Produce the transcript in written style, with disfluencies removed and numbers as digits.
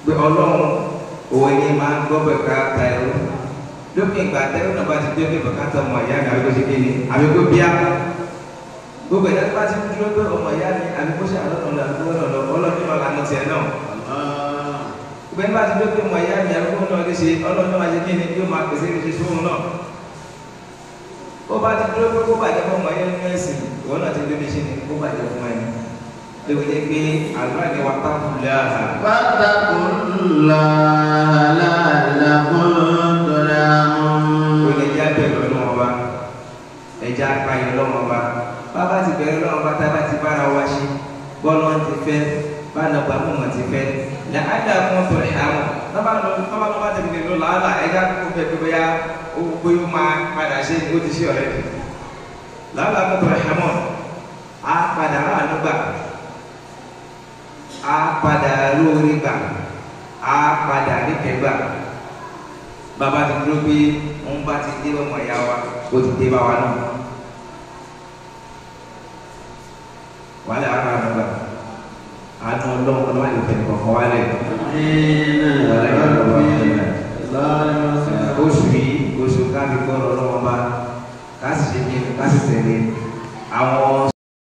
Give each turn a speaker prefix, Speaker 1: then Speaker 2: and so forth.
Speaker 1: pé ọlọ́run òwe ni máa ń gbọ́ bùkátà ẹrú lópin ìgbà tẹ́rù náà bá ti dé pé bùkátà ọmọ ìyá mi àbíkó ṣe kí ni àbíkó bíá gbogbo ẹ̀dá bá ti dúró pé ọmọ ìyá mi àbíkó ṣe àlọ́nà àbíkó lọ́nà ọlọ́run náà lànà tiẹ̀ náà gbogbo ẹ̀dá bá ti dúró pé ọmọ ìyá mi àbíkó náà lè ṣe ọlọ́run náà máa ṣe kí ni yóò máa pèsè ìṣe sóhun náà ó bá ti dúró pé kó bàjẹ́ fún ọmọ ìyá mi ẹ̀sìn ìwọ náà ti dúró ní ṣe ni kó bàjẹ́ fún ẹni lóbi jẹ́ pé àlùfáà ni wàá tàkùnlá ẹja apáyọ lọ́wọ́ bá bàbá ti bẹ̀rẹ̀ lọ́wọ́ bá tábà ti bára wá ṣe bọ́ọ̀lù wọn ti fẹ́ báńdà gbàmù wọn ti fẹ́ ní àdá fún ọ̀tọ̀ ìhàmù tọ́ba lọ́wọ́ ti fi lọ làálà ẹja kó bẹ̀ pé bóyá ó máa padà ṣe ó ti ṣe ọ̀rẹ́ làálà fún ọ̀tọ̀ ìhàmù á padà ráàánú gbà á padà lórí gbà á padà níkẹ́ gbà bàbá ti dúró pé òun bá ti dé ọmọ ìyá wa ó ti dé bá wa náà wàlẹ̀ ara àgbà àánú ọlọ́run ọlọ́run àti ìfẹ́ kọ̀ọ̀kan wálẹ̀ oṣù yìí oṣù káàbí kọ́ ọlọ́run ọba ká sì ṣe kí ká sì tẹ̀lé àwọn